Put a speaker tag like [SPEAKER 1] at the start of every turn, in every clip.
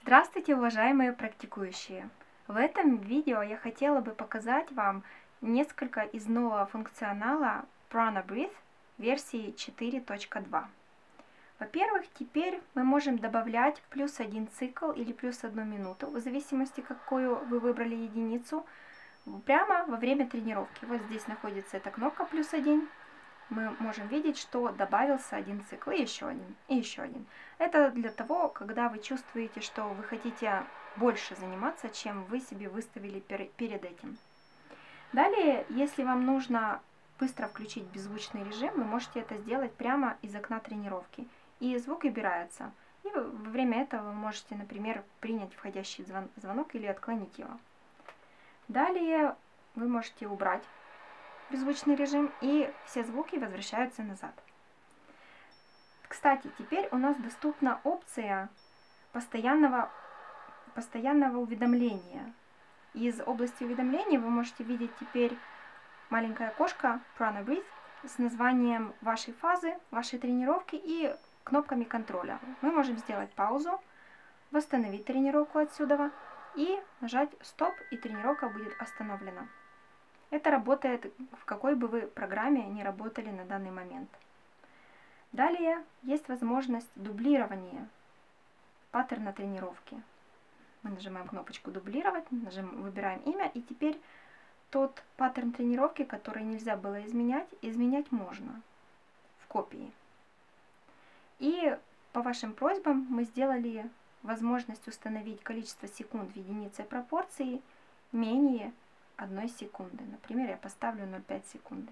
[SPEAKER 1] Здравствуйте, уважаемые практикующие! В этом видео я хотела бы показать вам несколько из нового функционала Prana Breathe версии 4.2. Во-первых, теперь мы можем добавлять плюс один цикл или плюс одну минуту, в зависимости, какую вы выбрали единицу, прямо во время тренировки. Вот здесь находится эта кнопка плюс один. Мы можем видеть, что добавился один цикл, и еще один, и еще один. Это для того, когда вы чувствуете, что вы хотите больше заниматься, чем вы себе выставили перед этим. Далее, если вам нужно быстро включить беззвучный режим, вы можете это сделать прямо из окна тренировки. И звук убирается. И во время этого вы можете, например, принять входящий звонок или отклонить его. Далее вы можете убрать беззвучный режим, и все звуки возвращаются назад. Кстати, теперь у нас доступна опция постоянного уведомления. Из области уведомлений вы можете видеть теперь маленькое окошко Prana Breathe с названием вашей фазы, вашей тренировки и кнопками контроля. Мы можем сделать паузу, восстановить тренировку отсюда и нажать стоп, и тренировка будет остановлена. Это работает, в какой бы вы программе ни работали на данный момент. Далее есть возможность дублирования паттерна тренировки. Мы нажимаем кнопочку «Дублировать», выбираем имя, и теперь тот паттерн тренировки, который нельзя было изменять можно в копии. И по вашим просьбам мы сделали возможность установить количество секунд в единице пропорции менее 1 секунды. Например, я поставлю 0,5 секунды.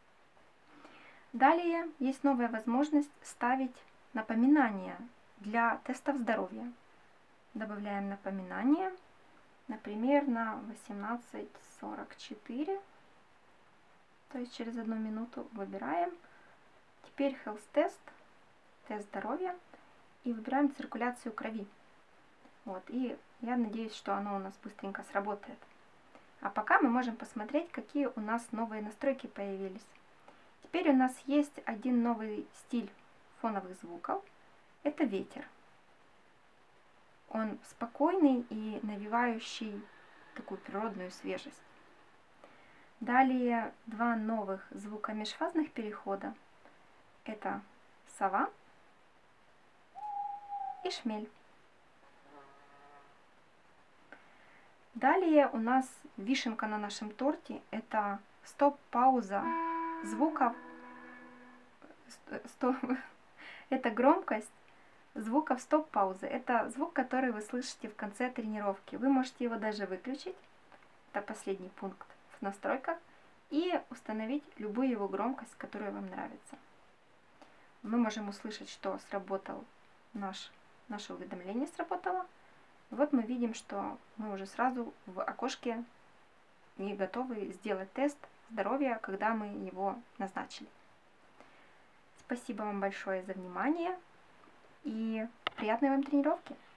[SPEAKER 1] Далее есть новая возможность ставить напоминания для тестов здоровья. Добавляем напоминание, например, на 18:44, то есть через 1 минуту выбираем. Теперь Health Test, тест здоровья, и выбираем циркуляцию крови. Вот, и я надеюсь, что оно у нас быстренько сработает. А пока мы можем посмотреть, какие у нас новые настройки появились. Теперь у нас есть один новый стиль фоновых звуков. Это ветер. Он спокойный и навевающий такую природную свежесть. Далее два новых звука межфазных перехода. Это сова и шмель. Далее у нас вишенка на нашем торте. Это стоп-пауза звуков. Это громкость звуков стоп-паузы. Это звук, который вы слышите в конце тренировки. Вы можете его даже выключить. Это последний пункт в настройках. И установить любую его громкость, которая вам нравится. Мы можем услышать, что сработал наше уведомление сработало. И вот мы видим, что мы уже сразу в окошке и готовы сделать тест здоровья, когда мы его назначили. Спасибо вам большое за внимание и приятной вам тренировки!